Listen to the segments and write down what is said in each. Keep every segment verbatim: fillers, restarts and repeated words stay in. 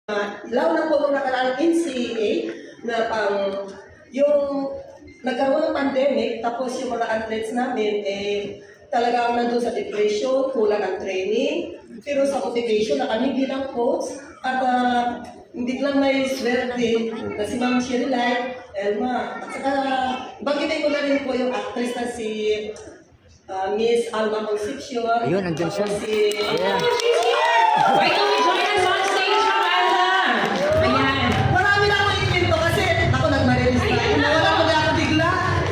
Uh, Law na po nung nakaraang N C A A na pang yung nagkaroon ng pandemic, tapos yung mga athletes namin eh talagang nandun sa depression, kulang ang training, pero sa motivation na kami bilang coach at uh, hindi lang may swerte na si Ma'am ᴘᴏᴜ, Elma, at saka banggitin ko na rin po yung actress na si uh, Miss Elma Muros Posadas. Ayun, nandiyan siya. Si... Yeah. Why don't we join us on stage, Amanda? Ayan. Marami na ako ikinto kasi ako nagmarilis na. Nawala ko na ako bigla.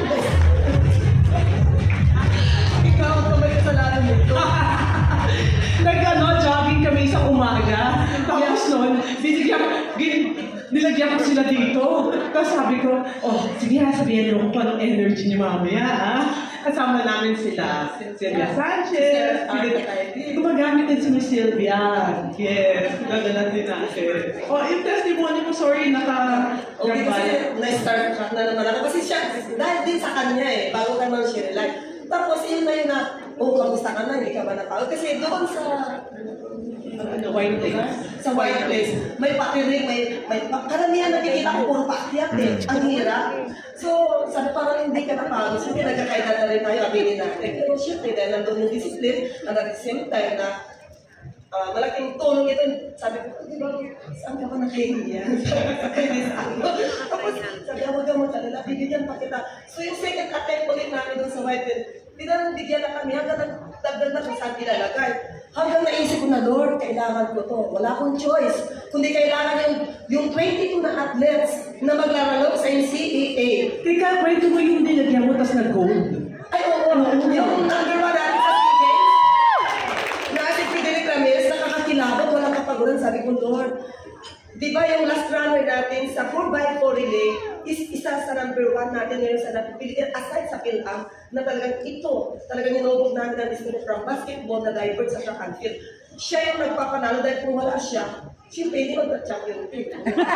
Ikaw, kumalik sa lalo nito. Nag-ano, jogging kami sa umaga. Tapos nun, binigyan, nilagyan ko sila dito. Tapos sabi ko, oh, sige ha, sabihin niyo kung anong energy niyo mamaya, ha? Kasama namin sila. Sylvia Sanchez. Gumagamit din si Miss Sylvia. Yes, nagdalan din natin. Oh, yung testimony mo, sorry, naka... Okay, kasi na-start track na naman ako. Kasi siya, dahil din sa kanya eh, bago ka naman ᴘᴏᴜ. Tapos yun na yun na, oh, kamusta ka na, hindi ka ba natawag? Kasi doon sa... Ano, white place? Sa white place. May pakiring, may, may karamihan nakikita ko puro paakyat eh. Ang hirap. So, sabi parang hindi ka napagod. Sige, nagkakailan na rin tayo, aminin natin. Pero syempre, dahil nandun yung discipline, and at the same time na uh, malaking tulong ito. Sabi ko, di ba, saan ka ba nakahiya? Tapos, sabi ko, huwag ka magkalala, bibigyan pa kita. So, yung second attempt ulit namin doon sa white place, bigyan na kami hanggang nagdagdag na kung saan pinalagay. Hanggang naisip ko na, Lord, kailangan ko to. Wala akong choice. Kundi kailangan yung, yung twenty-two na athletes na maglalaro sa N C A A. Teka, kwento mo yung nilagyan mo, tas nag-gold. Ay, oo. Yung number one natin sa SEA Games, na si Frederick Ramirez, nakakakilabot, walang kapaguran. Sabi ko, Lord, di ba yung last runner natin sa four by four relay is isa sa number one natin ngayon sa Pilipinas, aside sa Phil-Am, na talagang ito, talagang ninubog namin ang distance from basketball na divert sa track and field. Siya yung nagpapanalo dahil kung wala siya, siyempre hindi mag-champion team.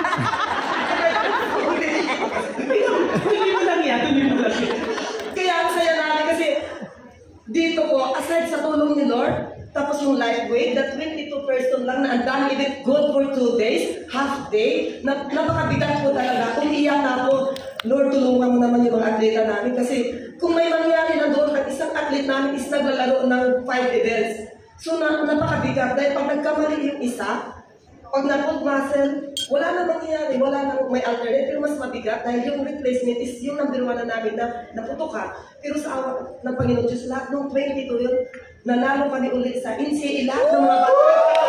Tuloy mo lang yan, tuloy mo lang yan. Kaya ang saya namin kasi dito ko, aside sa tulong ni Lord, tapos yung LifeWave, that twenty-two person lang na ang dami event, good for two days, half day, na, napakabigat po talaga. Umiiyak na ako, Lord, tulungan mo naman yung mga atleta namin. Kasi kung may mangyari na doon, at isang atlet namin is naglalaro ng five events. So na, napakabigat. Dahil pag nagkamali yung isa, pag na-pull muscle, wala na mangyayari, wala na may alternative, pero mas mabigat dahil yung replacement is yung number one na namin na naputukan. Pero sa awa ng Panginoon Diyos, lahat ng twenty-two yun, nanalo kami ulit sa N C A A, lahat ng mga bata.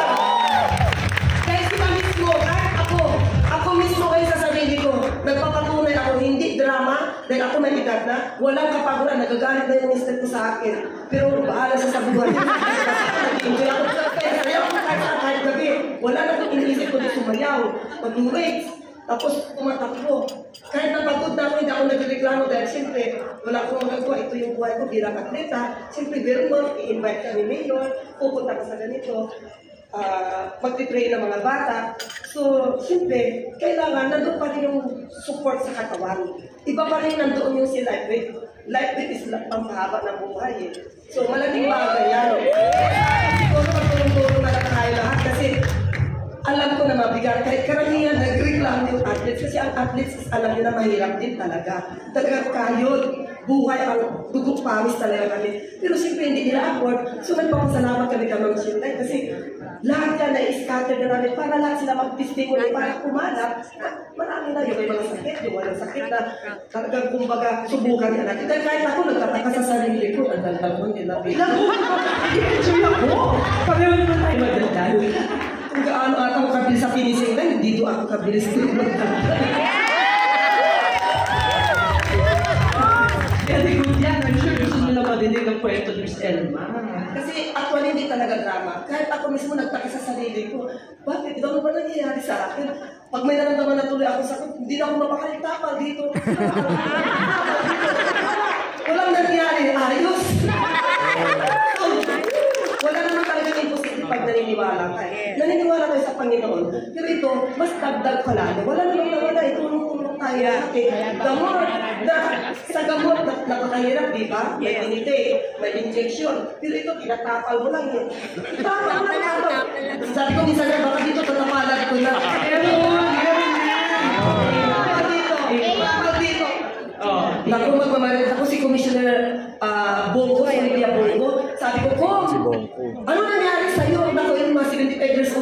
Dahil sila mismo, kahit ako, ako mismo kayo sa sarili ko, nagpapatunay ako, hindi drama, dahil ako may edad na, walang kapaguran, nagagalit na yung mister ko sa akin. Pero bahala sa sabuhan. Nag-enjoy ako sa kaya, kaya ako kahit gabi, wala na itong iniisip ko na sumayaw, mag-weights, tapos tumatakbo. Kahit napagod na ako, hindi ako nagreklamo dahil siyempre, wala akong magagawa. Ito yung buhay ko bilang atleta. Siyempre, very much, i-invite kami mayor, pupunta ka sa ganito, uh, mag-pray ng mga bata. So, siyempre, kailangan nandun pa rin yung support sa katawan. Iba pa rin nandoon yung si LifeWave. LifeWave is pampahaba ng buhay eh. So, malaking bagay yan. Siguro magtulong-tulong na lang tayo lahat kasi alam ko na mabigat. Kahit karamihan, nag-reclam yung athletes. Kasi ang athletes, alam nyo na mahirap din talaga. Talagang kayod, buhay, ang dugong pamis talaga kami. Pero siyempre, hindi nila afford. So, nagpapasalamat kami kami ng ᴘᴏᴜ kasi lahat yan na-scatter na namin para lahat sila mag-testimony, para kumalat. Marami na yung may mga sakit, yung walang sakit na talagang kumbaga subukan na natin. Dahil kahit ako, nagtataka sa sarili ko, ang daldal mo, hindi na bilang. I-enjoy ako. Pareho naman tayo madaldal. Kung gaano ata ako kabilis sa finishing line, dito ako kabilis ko. Very good yan. I'm sure gusto nila madinig ang kwento ni Miss Elma. Kasi actually hindi talaga drama. Kahit ako mismo nagtaka sa sarili ko, bakit? Ito ano ba nangyayari sa akin? Pag may naramdaman na tuloy ako sa akin, hindi na ako mapakalitapal dito. Walang nangyayari. Ayos. Wala naman talaga imposible pag naniniwala ka. Naniniwala tayo sa Panginoon. Pero ito, mas dagdag pa lalo. Wala naman nawala. Itulong-tulong tayo. Gamot. Na, sa gamot, na, napakahirap, di ba? May tinite, may injection. Pero ito, tinatapal mo lang yun. Tapal mo lang ito. Sabi ko, minsan na, baka dito tatapalan ko na.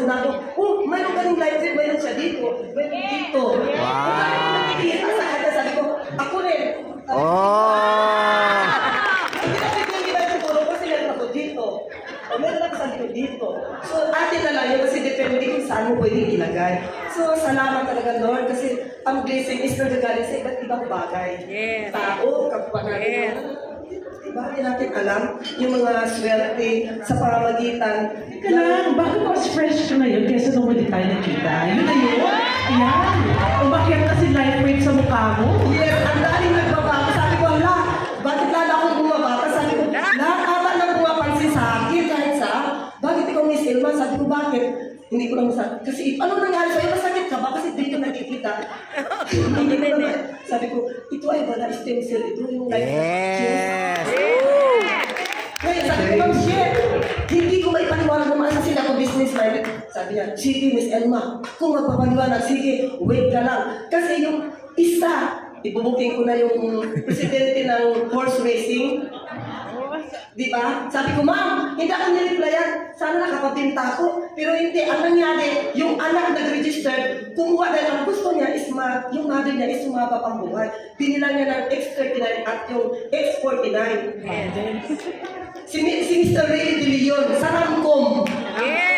na ako, oh, mayroon ka ng LifeWave, mayroon siya dito, mayroon dito. Wow! Nakikita sa kanya, sabi ko, ako rin. Oh! Hindi na pipili siguro kasi meron ako dito. O meron ako sa dito. So, atin na lang yun kasi depende kung saan mo pwedeng ilagay. So, salamat talaga, Lord, kasi ang blessing is nagagaling sa iba't ibang bagay. Yes. Tao, kapag Yes. diba, hindi natin alam yung mga swerte sa pamamagitan. Teka lang, bakit mas fresh ka ngayon kaysa nung hindi tayo nakita? Yun na yun. Ayan. Umakyat na si LifeWave sa mukha mo. Yes, ang daling nagbabaka. Sabi ko, ala, bakit lala akong bumabaka? Sabi ko, lahat ata nang bumapansin sa akin kahit sa, bakit ikaw Miss Elma? Sabi ko, bakit? Hindi ko lang masakit. Kasi ano nangyari sa'yo? Masakit ka ba? Kasi dito nakikita. Hindi ko naman. Sabi ko, ito ay wala stem cell. Ito yung life. Yes! Ngayon, sabi ko, ma'am, shit! Hindi ko maipaniwalag naman kasi sila ko business minded. Sabi niya, sige, Miss Elma, kung magpapaniwalag, sige, wait ka lang. Kasi yung isa, ibubuking ko na yung presidente ng horse racing. Di ba? Sabi ko, ma'am, hindi ako nireplyan. Sana nakapabinta ako. Pero hindi. Ang nangyari, yung anak nag-register, kumuha dahil ang gusto niya is ma, yung mother niya is sumaba pang buhay. Pinilang niya ng X thirty-nine at yung X forty-nine. Si, si Mister Ray de Leon, sa Ramcom. Yes.